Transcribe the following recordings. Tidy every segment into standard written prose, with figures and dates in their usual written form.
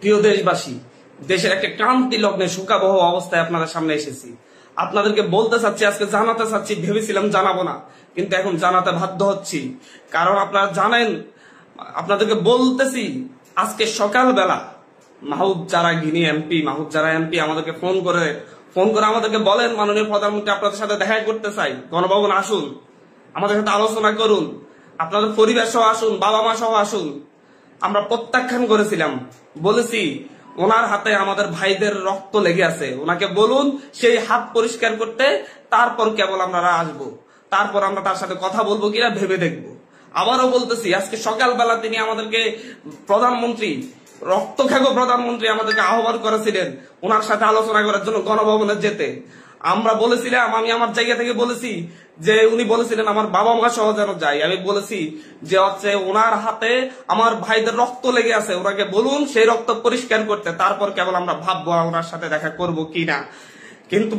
প্রিয় দেশবাসী, দেশের একটা ক্রান্তি লগ্নে শোকাবহ অবস্থায় আপনাদের সামনে এসেছি। আপনাদেরকে বলতে চাচ্ছি, আজকে জানাতে চাচ্ছি, ভেবেছিলাম জানাবো না, কিন্তু এখন জানাতে বাধ্য হচ্ছি। কারণ আপনারা জানেন, আপনাদেরকে বলতেছি, আজকে সকালবেলা মাহবুব যারা গিনি এমপি, মাহবুব যারা এমপি আমাদেরকে ফোন করে আমাদেরকে বলেন, মাননীয় প্রধানমন্ত্রী আপনাদের সাথে দেখা করতে চাই, গণভবন আসুন, আমাদের সাথে আলোচনা করুন, আপনাদের পরিবার সহ আসুন, বাবা মা সহ আসুন। আমরা প্রত্যাখ্যান করেছিলাম, বলেছি ওনার হাতে আমাদের ভাইদের রক্ত লেগে আছে, ওনাকে বলুন সেই হাত পরিষ্কার করতে, তারপর কেবল আমরা আসবো, তারপর আমরা তার সাথে কথা বলবো কিনা ভেবে দেখবো। আবারও বলতেছি, আজকে সকালবেলা তিনি আমাদেরকে প্রধানমন্ত্রী, রক্তখ্যাগো প্রধানমন্ত্রী আমাদেরকে আহ্বান করেছিলেন ওনার সাথে আলোচনা করার জন্য গণভবনে যেতে। আমরা বলেছিলাম, আমি আমার জায়গা থেকে বলেছি যে উনি বলেছিলেন আমার বাবা মা সহ যেন যাই। আমি বলেছি যে হচ্ছে ওনার হাতে আমার ভাইদের রক্ত লেগে আছে, ওনাকে বলুন সেই রক্ত পরিষ্কার করতে, তারপর কেবল আমরা ভাববো ওনার সাথে দেখা করব কিনা। কিন্তু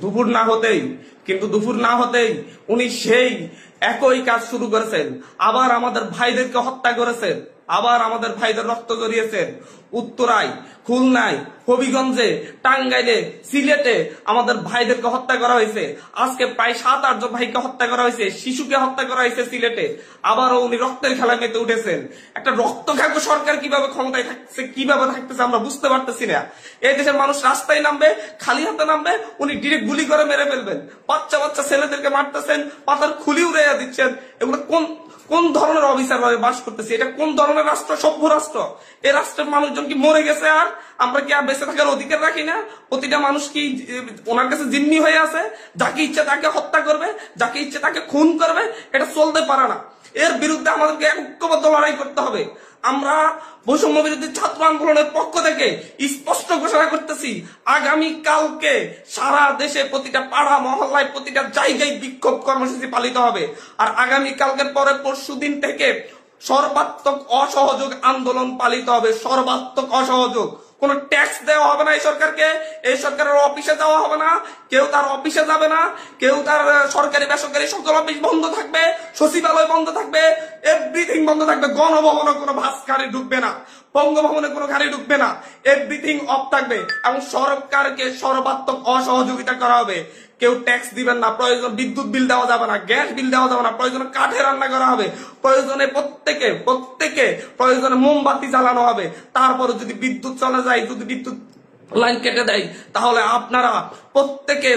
দুপুর না হতেই উনি সেই একই কাজ শুরু করেছেন, আবার আমাদের ভাইদেরকে হত্যা করেছেন, আবার আমাদের ভাইদের রক্ত জড়িয়েছেন। উত্তরায়, খুলনায়, হবিগঞ্জে, টাঙ্গাইলে, সিলেটে আমাদের ভাইদেরকে হত্যা করা হয়েছে। আজকে প্রায় 7-8 জন ভাইকে হত্যা করা হয়েছে, শিশুকে হত্যা করা হয়েছে সিলেটে। আবারও উনি রক্তের খেলা মেতে উঠেছেন। একটা রক্তখাগ্য সরকার কিভাবে ক্ষমতায় থাকছে, কিভাবে থাকতেছে আমরা বুঝতে পারতেছি না। এই দেশের মানুষ রাস্তায় নামবে, খালি হাতে নামবে, উনি ডিরেক্ট গুলি করে মেরে ফেলবেন। বাচ্চা বাচ্চা ছেলেদেরকে মারতেছেন, পাতার খুলি উড়াইয়া দিচ্ছেন। এগুলো কোন ধরনের অফিসার ভাবে বাস করতেছে? এটা কোন ধরনের রাষ্ট্র? সভ্য রাষ্ট্র? এই রাষ্ট্রের মানুষজন কি মরে গেছে? আর আমরা কি আর বেঁচে থাকার অধিকার রাখি না? প্রতিটা মানুষ কি ওনার কাছে জিম্মি হয়ে আছে? যাকে ইচ্ছে তাকে হত্যা করবে, যাকে ইচ্ছে তাকে খুন করবে। এটা চলতে পারে না। এর বিরুদ্ধে আমাদেরকে ঐক্যবদ্ধ লড়াই করতে হবে। আমরা বৈষম্য বিরোধী ছাত্র আন্দোলনের পক্ষ থেকে স্পষ্ট ঘোষণা করতেছি, আগামী কালকে সারা দেশে প্রতিটা পাড়া মহল্লায় প্রতিটা জায়গায় বিক্ষোভ কর্মসূচি পালিত হবে। আর আগামী কালকের পরে পরশুদিন থেকে সর্বাত্মক অসহযোগ আন্দোলন পালিত হবে। সর্বাত্মক অসহযোগ। কোন ট্যাক্স দেওয়া হবে না এই সরকারকে, এই সরকারের অফিসে যাওয়া হবে না, কেউ তার অফিসে যাবে না, কেউ তার সরকারি বেসরকারি সকল অফিস বন্ধ থাকবে, সচিবালয় বন্ধ থাকবে, এভরিথিং বন্ধ থাকবে। গণভবনে কোনো বাস গাড়ি ঢুকবে না, বঙ্গভবনে কোনো গাড়ি ঢুকবে না, এভরিথিং অফ থাকবে। এবং সরকারকে সর্বাত্মক অসহযোগিতা করা হবে। কেউ ট্যাক্স দিবেন না, প্রয়োজন বিদ্যুৎ বিল দেওয়া যাবে না, গ্যাস বিল দেওয়া যাবে না, প্রয়োজনে কাঠে রান্না করা হবে, প্রয়োজনে প্রত্যেকে প্রয়োজনে মোমবাতি জ্বালানো হবে। তারপরে যদি বিদ্যুৎ চলে যায়, যদি বিদ্যুৎ লাইন কেটে দেয়, তাহলে আপনারা প্রত্যেকে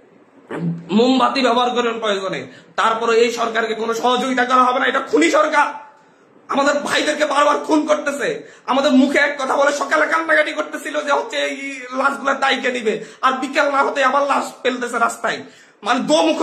মোমবাতি ব্যবহার করবেন প্রয়োজনে। তারপরে এই সরকারকে কোনো সহযোগিতা করা হবে না। এটা খুনি সরকার, আমাদের ভাইদেরকে বারবার খুন করতেছে। আমাদের মুখে এক কথা বলে সকালে কান্নাকাটি করতেছিল যে হচ্ছে এই লাশগুলা দায়কে নিবে, আর বিকেল না হতে আবার লাশ ফেলতেছে রাস্তায়। মানে দোমুখ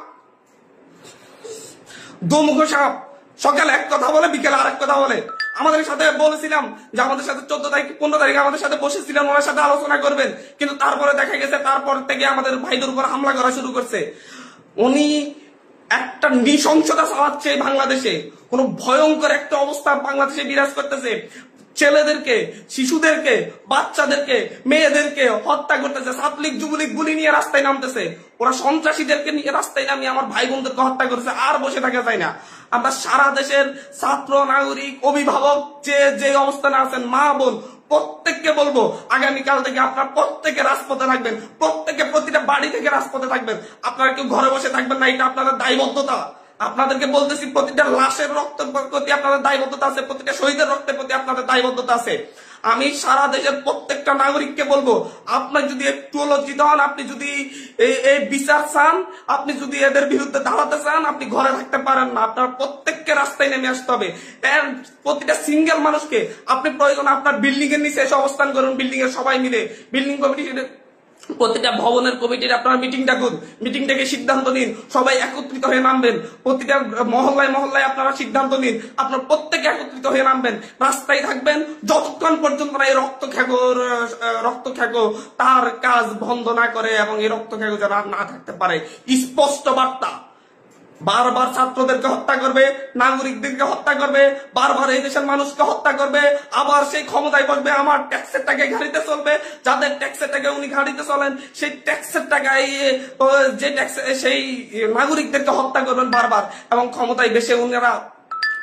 সাপ। সকালে এক কথা বলে, বিকেলে আরেক কথা বলে। আমাদের সাথে বলেছিলাম যে আমাদের সাথে 14 তারিখ 15 তারিখে আমাদের সাথে বসেছিলেন, ওনার সাথে আলোচনা করবেন, কিন্তু তারপরে দেখা গেছে তারপর থেকে আমাদের ভাইদের উপর হামলা করা শুরু করছে। উনি একটা নৃশংসতা চালাচ্ছে বাংলাদেশে। কোন ভয়ঙ্কর একটা অবস্থা বাংলাদেশে বিরাজ করতেছে। ছেলেদেরকে, শিশুদেরকে, বাচ্চাদেরকে, মেয়েদেরকে হত্যা করতেছে। ছাত্রলীগ যুবলীগ গুলি নিয়ে রাস্তায় নামতেছে। ওরা সন্ত্রাসীদেরকে নিয়ে রাস্তায় নামিয়ে আমার ভাই বোনদেরকে হত্যা করেছে। আর বসে থাকা যায় না। আমরা সারা দেশের ছাত্র, নাগরিক, অভিভাবক যে অবস্থানে আছেন, মা বোন, প্রত্যেককে বলবো আগামীকাল থেকে আপনারা প্রত্যেকে রাজপথে থাকবেন, প্রত্যেকে প্রতিটা বাড়ি থেকে রাজপথে থাকবেন। আপনারা কেউ ঘরে বসে থাকবেন না, এটা আপনাদের দায়বদ্ধতা। আপনাদেরকে বলতেছি, প্রতিটা লাশের রক্তের প্রতি আপনাদের দায়বদ্ধতা আছে, প্রতিটা শহীদের রক্তের প্রতি আপনাদের দায়বদ্ধতা আছে। আমি সারা দেশের প্রত্যেকটা নাগরিককে বলবো, আপনার যদি একটু লজ্জিত হন, আপনি যদি এই বিচার চান, আপনি যদি এদের বিরুদ্ধে দাঁড়াতে চান, আপনি ঘরে থাকতে পারেন না। আপনার প্রত্যেককে রাস্তায় নেমে আসতে হবে। প্রতিটা সিঙ্গেল মানুষকে আপনি প্রয়োজন আপনার বিল্ডিং এর নিচে এসে অবস্থান করুন। বিল্ডিং এর সবাই মিলে, বিল্ডিং কমিটি, প্রতিটা ভবনের কমিটির আপনারা মিটিং ডাকুন, মিটিং ডেকে সিদ্ধান্ত নিন, সবাই একত্রিত হয়ে নামবেন। প্রতিটা মহল্লায় আপনারা সিদ্ধান্ত নিন, আপনারা প্রত্যেকে একত্রিত হয়ে নামবেন, রাস্তায় থাকবেন যতক্ষণ পর্যন্ত না এই রক্তখ্যাগো তার কাজ বন্ধ না করে এবং এই রক্তখ্যাগো যেন আর না থাকতে পারে। স্পষ্ট বার্তা। বারবার ছাত্রদেরকে হত্যা করবে, নাগরিকদেরকে হত্যা করবে, বারবার এই দেশের মানুষকে হত্যা করবে, আবার সেই ক্ষমতায় বসবে, আমার ট্যাক্সের টাকায় গাড়িতে চলবে। যাদের ট্যাক্সের টাকায় উনি গাড়িতে চলেন, সেই ট্যাক্সের টাকায় সেই নাগরিকদেরকে হত্যা করবেন বারবার, এবং ক্ষমতায় বেশে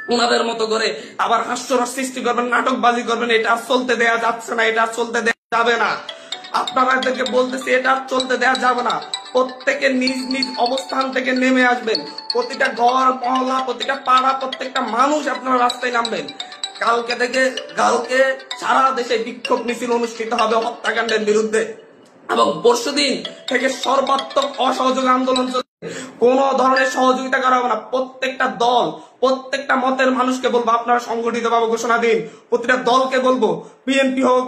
ওনাদের মতো করে আবার হাস্যরস সৃষ্টি করবেন, নাটকবাজি করবেন, এটা আর চলতে দেয়া যাচ্ছে না, এটা আর চলতে দেয়া যাবে না। আপনাদেরকে বলতেছি এটা আর চলতে দেয়া যাবে না। প্রত্যেকে নিজ নিজ অবস্থান থেকে নেমে আসবেন। প্রতিটা ঘর মহল্লা, প্রতিটা পাড়া, প্রত্যেকটা মানুষ আপনারা রাস্তায় নামবেন। কালকে সারা দেশে বিক্ষোভ মিছিল অনুষ্ঠিত হবে হত্যাকাণ্ডের বিরুদ্ধে, এবং পরশুদিন থেকে সর্বাত্মক অসহযোগ আন্দোলন চলবে। কোন ধরনের সহযোগিতা করা হবে না। প্রত্যেকটা দল, প্রত্যেকটা মতের মানুষকে বলবো আপনারা সংগঠিত ভাবে ঘোষণা দিন। প্রতিটা দলকে বলবো, বিএনপি হোক,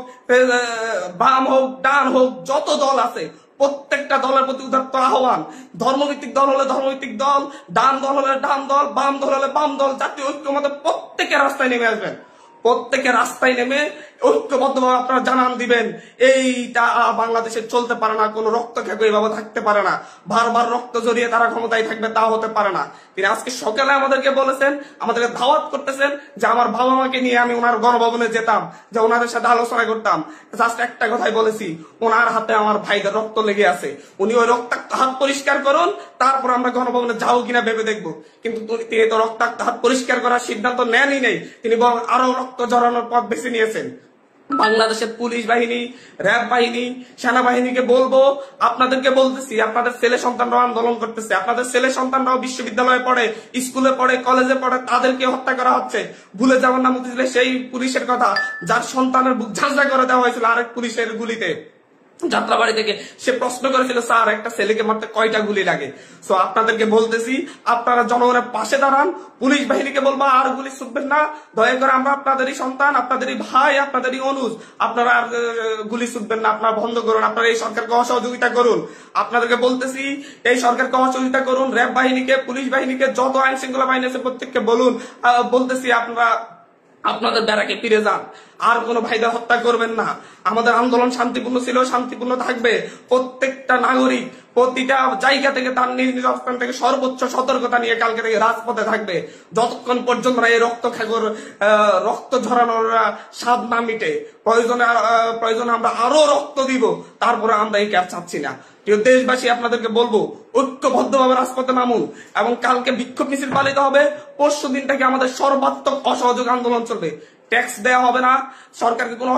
বাম হোক, ডান হোক, যত দল আছে প্রত্যেকটা দলের প্রতি উদাত্ত আহ্বান। ধর্মভিত্তিক দল হলে ধর্মভিত্তিক দল, ডান দল হলে ডান দল, বাম দল হলে বাম দল, জাতীয় ঐক্যমতে প্রত্যেকে রাস্তায় নেমে আসবেন। প্রত্যেকে রাস্তায় নেমে ঐক্যবদ্ধভাবে আপনারা জানান দিবেন এইটা বাংলাদেশে চলতে পারে না, কোন রক্ত খেকো এইভাবে থাকতে পারে না, বারবার রক্ত জড়িয়ে তারা ক্ষমতায় থাকবে তা হতে পারে না। তিনি আজকে সকালে আমাদেরকে বলেছেন, আমাদেরকে দাওয়াত করতেছেন যে আমার বাবা মাকে নিয়ে আমি ওনার গণভবনে যেতাম, যে ওনাদের সাথে আলোচনা করতাম। জাস্ট একটা কথাই বলেছি, ওনার হাতে আমার ভাইদের রক্ত লেগে আছে, উনি ওই রক্তাক্ত হাত পরিষ্কার করুন, তারপর আমরা গণভবনে যাবো কিনা ভেবে দেখবো। কিন্তু তিনি তো রক্তাক্ত হাত পরিষ্কার করার সিদ্ধান্ত নেনই নেই, তিনি বরং আরো রক্ত জড়ানোর পথ বেছে নিয়েছেন। বাংলাদেশের পুলিশ বাহিনী, র্যাব বাহিনী, সেনাবাহিনীকে বলবো, আপনাদেরকে বলতেছি, আপনাদের ছেলে সন্তানরাও আন্দোলন করতেছে, আপনাদের ছেলে সন্তানরাও বিশ্ববিদ্যালয়ে পড়ে, স্কুলে পড়ে, কলেজে পড়ে, তাদেরকে হত্যা করা হচ্ছে। ভুলে যাবেন না মতিঝিলে সেই পুলিশের কথা যার সন্তানের বুক ঝাঁঝা করে দেওয়া হয়েছিল আরেক পুলিশের গুলিতে যাত্রাবাড়ি থেকে। সে প্রশ্ন করেছিল, স্যার একটা ছেলেকে মারতে কয়টা গুলি লাগে? সো আপনাদেরকে বলতেছি, আপনারা জনগণের পাশে দাঁড়ান। পুলিশ বাহিনীকে বলবো আর গুলি ছুটবেন না, দয়া করে আমরা আপনাদেরই সন্তান, আপনাদেরই ভাই, আপনাদেরই অনুজ, আপনারা আর গুলি ছুটবেন না, আপনারা বন্ধ করুন, আপনারা এই সরকারকে অসহযোগিতা করুন। আপনাদেরকে বলতেছি এই সরকারকে অসহযোগিতা করুন। র্যাব বাহিনীকে, পুলিশ বাহিনীকে, যত আইন শৃঙ্খলা বাহিনী আছে প্রত্যেককে বলুন, বলতেছি আপনারা আপনাদের ব্যারাকে ফিরে যান, আর কোনো ভাইদের হত্যা করবেন না। আমাদের আন্দোলন শান্তিপূর্ণ ছিল, শান্তিপূর্ণ থাকবে। প্রত্যেকটা নাগরিক প্রতিটা জায়গা থেকে তার নিজ নিজ অবস্থান থেকে সর্বোচ্চ সতর্কতা নিয়ে কালকে থেকে রাজপথে থাকবে, যতক্ষণ পর্যন্ত এই রক্ত খাগর রক্ত ঝরানোর স্বাদ না মিটে। প্রয়োজনে আমরা আরো রক্ত দিব, তারপরে আমরা এই ক্যাপ চাচ্ছি না। প্রিয় দেশবাসী, আপনাদেরকে বলবো ঐক্যবদ্ধভাবে রাজপথে নামুন, এবং কালকে বিক্ষোভ মিছিল পালিত হবে। পরশু দিন থেকে আমাদের সর্বাত্মক অসহযোগ আন্দোলন চলবে। ট্যাক্স দেওয়া হবে না, সরকারকে কোনো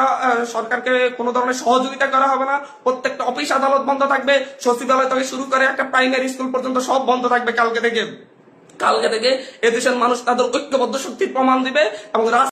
সরকারকে কোনো ধরনের সহযোগিতা করা হবে না। প্রত্যেকটা অফিস আদালত বন্ধ থাকবে, সচিবালয় থেকে শুরু করে একটা প্রাইমারি স্কুল পর্যন্ত সব বন্ধ থাকবে কালকে থেকে। এদেশের মানুষ তাদের ঐক্যবদ্ধ শক্তির প্রমাণ দিবে, এবং